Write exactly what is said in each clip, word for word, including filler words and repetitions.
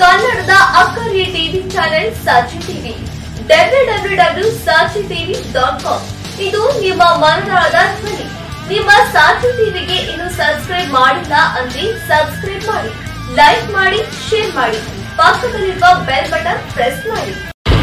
ಕನ್ನಡದ ಅಕ್ಕರೆ TV channel Sakshi TV W W W Sakshi TV dot com ಇದು ನಿಮ್ಮ ಮನದಾಳದ ಧ್ವನಿ. ನಿಮ್ಮ ಸಾಕ್ಷಿ ಟಿವಿಗೆ ಇನ್ನು ಸಬ್ಸ್ಕ್ರೈಬ್ ಮಾಡಿಲ್ಲ ಅಂದ್ರೆ ಸಬ್ಸ್ಕ್ರೈಬ್ ಮಾಡಿ, ಲೈಕ್ ಮಾಡಿ, ಶೇರ್ ಮಾಡಿ, ಪಕ್ಕದಲ್ಲಿರುವ ಬೆಲ್ ಬಟನ್ ಪ್ರೆಸ್ ಮಾಡಿ.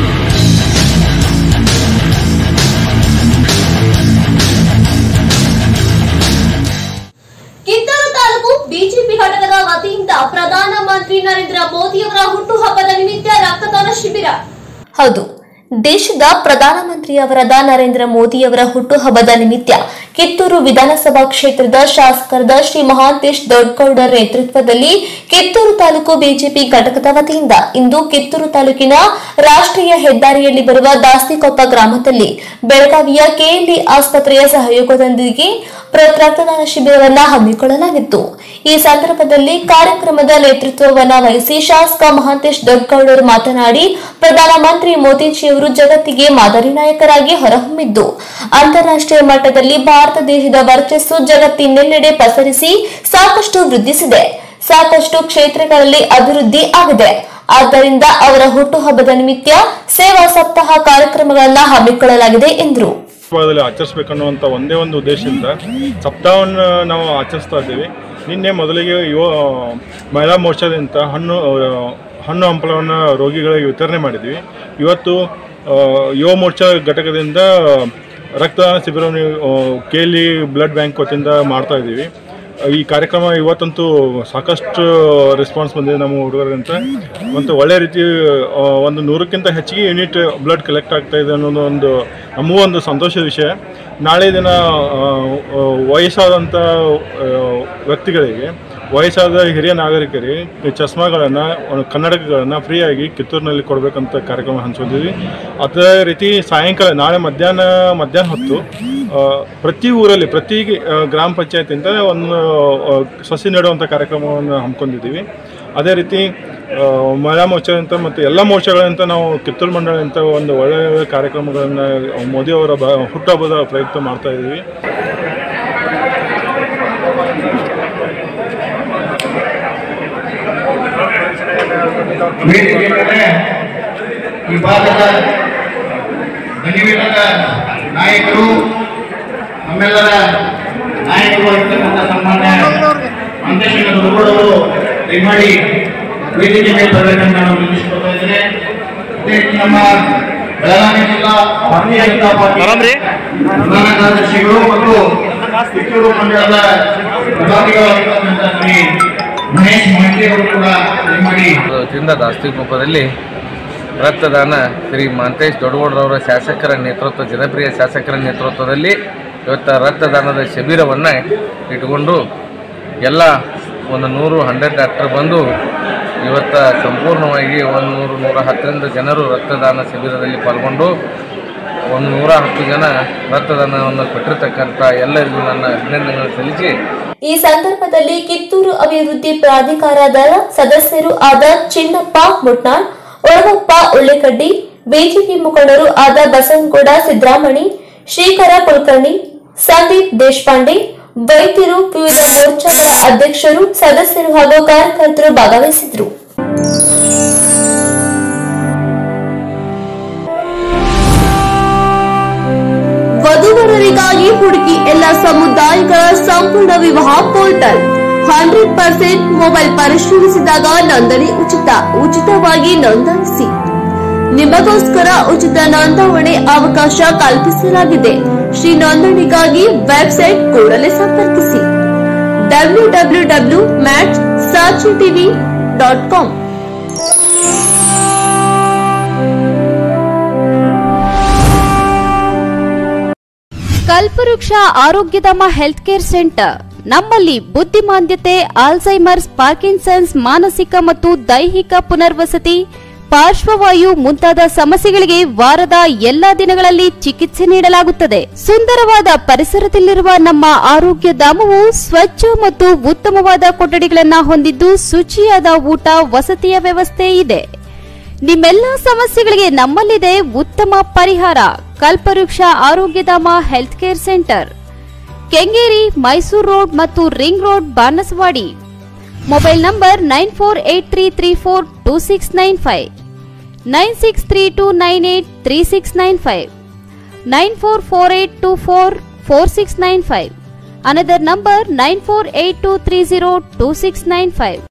ಕಿತ್ತೂರು ತಾಲೂಕು ಬಿಜೆಪಿ ಘಟಕದ ವತಿಯಿಂದ ಪ್ರಧಾನಮಂತ್ರಿ ನರೇಂದ್ರ ಮೋದಿಯವರ ಹುಟ್ಟುಹಬ್ಬದ ನಿಮಿತ್ತ ರಕ್ತದಾನ ಶಿಬಿರ. ಹೌದು, ದೇಶದ ಪ್ರಧಾನಮಂತ್ರಿಯವರಾದ ನರೇಂದ್ರ ಮೋದಿಯವರ ಹುಟ್ಟುಹಬ್ಬದ ನಿಮಿತ್ತ ಕಿತ್ತೂರು ವಿಧಾನಸಭಾ ಕ್ಷೇತ್ರದ ಶಾಸಕರಾದ ಶ್ರೀ ಮಹಾಂತೇಶ್ ದೊಡ್ಡಗೌಡರ ನೇತೃತ್ವದಲ್ಲಿ ಕಿತ್ತೂರು ತಾಲೂಕು ಬಿಜೆಪಿ ಘಟಕದ ವತಿಯಿಂದ ಇಂದು ಕಿತ್ತೂರು ತಾಲೂಕಿನ ರಾಷ್ಟ್ರೀಯ ಹೆದ್ದಾರಿಯಲ್ಲಿ ಬರುವ ದಾಸ್ತಿಕೊಪ್ಪ ಗ್ರಾಮದಲ್ಲಿ ಬೆಳಗಾವಿಯ ಕೆಎಲ್ಇ ಆಸ್ಪತ್ರೆಯ ಸಹಯೋಗದೊಂದಿಗೆ ರಕ್ತದಾನ ಶಿಬಿರವನ್ನು ಹಮ್ಮಿಕೊಳ್ಳಲಾಗಿತ್ತು. ಈ ಸಂದರ್ಭದಲ್ಲಿ ಕಾರ್ಯಕ್ರಮದ ನೇತೃತ್ವವನ್ನು ವಹಿಸಿ ಶಾಸಕ ಮಹಾಂತೇಶ್ ದೊಡ್ಡಗೌಡರು ಮಾತನಾಡಿ, ಪ್ರಧಾನಮಂತ್ರಿ ಮೋದಿಜಿಯವರು ಜಗತ್ತಿಗೆ ಮಾದರಿ ನಾಯಕರಾಗಿ ಹೊರಹೊಮ್ಮಿದ್ದು ಅಂತಾರಾಷ್ಟ್ರೀಯ ಮಟ್ಟದಲ್ಲಿ ಭಾರತ ದೇಶದ ವರ್ಚಸ್ಸು ಜಗತ್ತಿನೆಲ್ಲೆಡೆ ಪಸರಿಸಿ ಸಾಕಷ್ಟು ವೃದ್ಧಿಸಿದೆ, ಸಾಕಷ್ಟು ಕ್ಷೇತ್ರಗಳಲ್ಲಿ ಅಭಿವೃದ್ಧಿ ಆಗಿದೆ. ಆದ್ದರಿಂದ ಅವರ ಹುಟ್ಟುಹಬ್ಬದ ನಿಮಿತ್ತ ಸೇವಾ ಸಪ್ತಾಹ ಕಾರ್ಯಕ್ರಮಗಳನ್ನು ಹಮ್ಮಿಕೊಳ್ಳಲಾಗಿದೆ ಎಂದರು. ಆಚರಿಸಬೇಕನ್ನುವಂಥ ಒಂದೇ ಒಂದು ಉದ್ದೇಶದಿಂದ ಸಪ್ತಾಹವನ್ನು ನಾವು ಆಚರಿಸ್ತಾ ಇದ್ದೀವಿ. ನಿನ್ನೆ ಮೊದಲಿಗೆ ಯುವ ಮಹಿಳಾ ಮೋರ್ಚಾದಿಂದ ಹಣ್ಣು ಹಣ್ಣು ಹಂಪಲವನ್ನು ರೋಗಿಗಳಿಗೆ ವಿತರಣೆ ಮಾಡಿದ್ವಿ. ಇವತ್ತು ಯುವ ಮೋರ್ಚಾ ಘಟಕದಿಂದ ರಕ್ತದಾನ ಶಿಬಿರವನ್ನು ಕೆಎಲ್ಇ ಬ್ಲಡ್ ಬ್ಯಾಂಕ್ ವತಿಯಿಂದ ಮಾಡ್ತಾ ಇದ್ದೀವಿ. ಈ ಕಾರ್ಯಕ್ರಮ ಇವತ್ತಂತೂ ಸಾಕಷ್ಟು ರೆಸ್ಪಾನ್ಸ್ ಬಂದಿದೆ ನಮ್ಮ ಹುಡುಗರಂತ. ಮತ್ತು ಒಳ್ಳೆ ರೀತಿ ಒಂದು ನೂರಕ್ಕಿಂತ ಹೆಚ್ಚಿಗೆ ಯೂನಿಟ್ ಬ್ಲಡ್ ಕಲೆಕ್ಟ್ ಆಗ್ತಾ ಇದೆ ಅನ್ನೋದು ಒಂದು ನಮಗೂ ಒಂದು ಸಂತೋಷದ ವಿಷಯ. ನಾಳೆ ದಿನ ವಯಸ್ಸಾದಂಥ ವ್ಯಕ್ತಿಗಳಿಗೆ, ವಯಸ್ಸಾದ ಹಿರಿಯ ನಾಗರಿಕರಿಗೆ ಚಸ್ಮಾಗಳನ್ನು, ಕನ್ನಡಕಗಳನ್ನು ಫ್ರೀಯಾಗಿ ಕಿತ್ತೂರಿನಲ್ಲಿ ಕೊಡಬೇಕಂತ ಕಾರ್ಯಕ್ರಮ ಹಂಚ್ಕೊಂಡಿದ್ವಿ. ಅದೇ ರೀತಿ ಸಾಯಂಕಾಲ ನಾಳೆ ಮಧ್ಯಾಹ್ನ ಮಧ್ಯಾಹ್ನ ಹೊತ್ತು ಪ್ರತಿ ಊರಲ್ಲಿ ಪ್ರತಿ ಗ್ರಾಮ ಪಂಚಾಯತಿಯಿಂದ ಒಂದು ಸಸಿ ನೆಡುವಂಥ ಕಾರ್ಯಕ್ರಮವನ್ನು ಹಮ್ಮಿಕೊಂಡಿದ್ದೀವಿ. ಅದೇ ರೀತಿ ಮಹಿಳಾ ಮೋರ್ಚಾದಂಥ ಮತ್ತು ಎಲ್ಲ ಮೋರ್ಚಾಗಳಂತ ನಾವು ಕಿತ್ತೂರು ಮಂಡಳಿಂತ ಒಂದು ಒಳ್ಳೆಯ ಕಾರ್ಯಕ್ರಮಗಳನ್ನು ಮೋದಿಯವರ ಬ ಹುಟ್ಟುಹಬ್ಬದ ಪ್ರಯುಕ್ತ ಮಾಡ್ತಾ ಇದ್ದೀವಿ. ಈ ಭಾಗದ ಗಣಿವೇಲದ ನಾಯಕರು, ನಮ್ಮೆಲ್ಲರ ನಾಯಕರು ಇರ್ತಕ್ಕಂಥ ಸನ್ಮಾನ್ಯ ಮಹಾಂತೇಶ್ ದೊಡ್ಡಗೌಡರು ದಯಮಾಡಿ ವೇದಿಕೆ ಮೇಲೆ ಬರಬೇಕಂತ ನಾನು ವಿನಂತಿಸಿಕೊಳ್ತಾ ಇದ್ದೇನೆ. ನಮ್ಮ ಬೆಳಗಾವಿ ಜಿಲ್ಲಾ ಭಾರತೀಯ ಜನತಾ ಪಾರ್ಟಿ ಪ್ರಧಾನ ಕಾರ್ಯದರ್ಶಿಗಳು ಮತ್ತು ಕಿತ್ತೂರು ಮಂಡಲದ ವಿಭಾಗಿಗಳಾಗಿರ್ತಕ್ಕಂಥ ಶ್ರೀ ಮಹೇಶ್ ಮಾಹಿತಿ ಅವರು ಕೂಡ ದಯಮಾಡಿ ದಾಸ್ತಿಕೊಪ್ಪದಲ್ಲಿ ರಕ್ತದಾನ ಶ್ರೀ ಮಹಾಂತೇಶ್ ದೊಡ್ಡಗೌಡರವರ ಶಾಸಕರ ನೇತೃತ್ವ ಜನಪ್ರಿಯ ಶಾಸಕರ ನೇತೃತ್ವದಲ್ಲಿ ಇವತ್ತು ರಕ್ತದಾನದ ಶಿಬಿರವನ್ನು ಇಟ್ಟುಕೊಂಡು ಎಲ್ಲ ಒಂದು ನೂರು ಹಂಡ್ರೆಡ್ ಡಾಕ್ಟರ್ ಬಂದು ಇವತ್ತು ಸಂಪೂರ್ಣವಾಗಿ ಒಂದು ನೂರು ನೂರ ಹತ್ತರಿಂದ ಜನರು ರಕ್ತದಾನ ಶಿಬಿರದಲ್ಲಿ ಪಾಲ್ಗೊಂಡು ಒಂದು ನೂರ ಹತ್ತು ಜನ ರಕ್ತದಾನವನ್ನು ಕೊಟ್ಟಿರ್ತಕ್ಕಂಥ ಎಲ್ಲರಿಗೂ ನನ್ನ ಅಭಿನಂದನೆಗಳನ್ನು ಸಲ್ಲಿಸಿ, ಈ ಸಂದರ್ಭದಲ್ಲಿ ಕಿತ್ತೂರು ಅಭಿವೃದ್ಧಿ ಪ್ರಾಧಿಕಾರದ ಸದಸ್ಯರು ಆದ ಚಿನ್ನಪ್ಪ ಮುಟ್ನಾಳ್, ಒಳಗಪ್ಪ ಉಳ್ಳೆಕಡ್ಡಿ, ಬಿಜೆಪಿ ಮುಖಂಡರು ಆದ ಬಸವನಗೌಡ ಸಿದ್ದರಾಮಣಿ, ಶ್ರೀಕರ ಕುಲಕರ್ಣಿ, ಸಂದೀಪ್ ದೇಶಪಾಂಡೆ, ವೈದ್ಯರು, ವಿವಿಧ ಮೋರ್ಚಾಗಳ ಅಧ್ಯಕ್ಷರು, ಸದಸ್ಯರು ಹಾಗೂ ಕಾರ್ಯಕರ್ತರು ಭಾಗವಹಿಸಿದರು. ವಧುವರರಿಗಾಗಿ ಹುಡುಕಿ ಎಲ್ಲ ಸಮುದಾಯಗಳ ಸಂಪೂರ್ಣ ವಿವಾಹ ಪೋರ್ಟಲ್. ಹಂಡ್ರೆಡ್ ಪರ್ಸೆಂಟ್ ಮೊಬೈಲ್ ಪರಿಶೀಲಿಸಿದಾಗ ನೋಂದಣಿ ಉಚಿತ. ಉಚಿತವಾಗಿ ನೋಂದಾಯಿಸಿ. ನಿಮಗೋಸ್ಕರ ಉಚಿತ ನೋಂದಾವಣೆ ಅವಕಾಶ ಕಲ್ಪಿಸಲಾಗಿದೆ. ಶ್ರೀ ನೋಂದಣಿಗಾಗಿ ವೆಬ್ಸೈಟ್ ಕೂಡಲೇ ಸಂಪರ್ಕಿಸಿ W W W mat Sakshi TV dot com. Kalpavriksha Arogyadhama health care centre. ನಮ್ಮಲ್ಲಿ ಬುದ್ಧಿಮಾಂದ್ಯತೆ, ಆಲ್ಝೈಮರ್ಸ್, ಪಾರ್ಕಿನ್ಸನ್ಸ್, ಮಾನಸಿಕ ಮತ್ತು ದೈಹಿಕ ಪುನರ್ವಸತಿ, ಪಾರ್ಶ್ವವಾಯು ಮುಂತಾದ ಸಮಸ್ಯೆಗಳಿಗೆ ವಾರದ ಎಲ್ಲಾ ದಿನಗಳಲ್ಲಿ ಚಿಕಿತ್ಸೆ ನೀಡಲಾಗುತ್ತದೆ. ಸುಂದರವಾದ ಪರಿಸರದಲ್ಲಿರುವ ನಮ್ಮ ಆರೋಗ್ಯ ಧಾಮವು ಸ್ವಚ್ಛ ಮತ್ತು ಉತ್ತಮವಾದ ಕೊಠಡಿಗಳನ್ನು ಹೊಂದಿದ್ದು ಶುಚಿಯಾದ ಊಟ, ವಸತಿಯ ವ್ಯವಸ್ಥೆ ಇದೆ. ನಿಮ್ಮೆಲ್ಲ ಸಮಸ್ಯೆಗಳಿಗೆ ನಮ್ಮಲ್ಲಿದೆ ಉತ್ತಮ ಪರಿಹಾರ. Kalpavriksha Arogyadhama health care centre, Kengeri, Mysuru road ಮತ್ತು ring road, Banaswadi. Mobile number nine four eight three three four two six nine five, nine six three two nine eight three six nine five, nine four four eight two four four six nine five. Another number nine four eight two three zero two six nine five.